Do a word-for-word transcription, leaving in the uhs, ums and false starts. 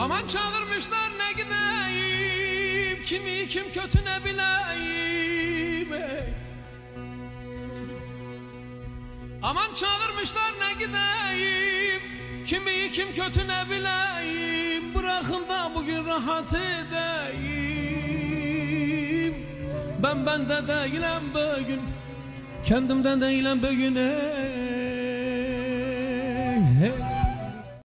Aman çağırmışlar ne gideyim, kimi kim kötü ne bileyim ey. Aman çağırmışlar ne gideyim, kimi kim kötü ne bileyim. Bırakın da bugün rahat edeyim. Ben bende değilim bugün, kendimden değilim bugün ey, ey.